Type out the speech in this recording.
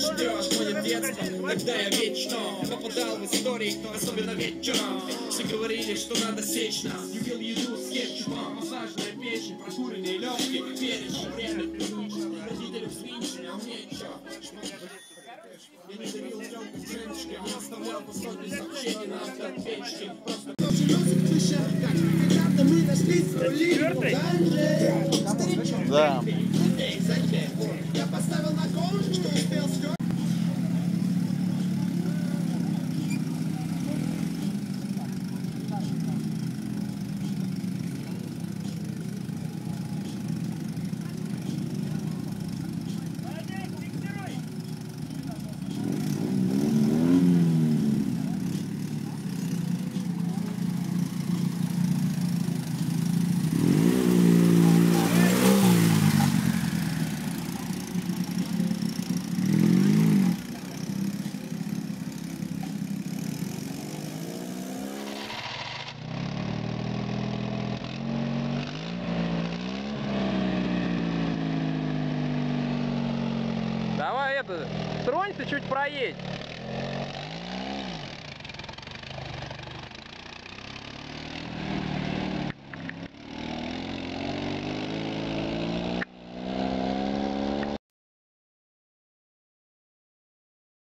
ждешь мое детство, когда я вечно попадал в истории, особенно вечером. Все говорили, что надо сечь нас. Любил еду с кетчупом, массажная печень, прокуренные легкие. Веришь, время привычно, родители свинчили, а мне чё? Я не дарил трёмку женщине, не оставлял по сотни сообщений на автопечке. Когда мы нашли свою линию, да. Я поставил на кон, что успел стереть. Давай это, тронься, чуть проедь.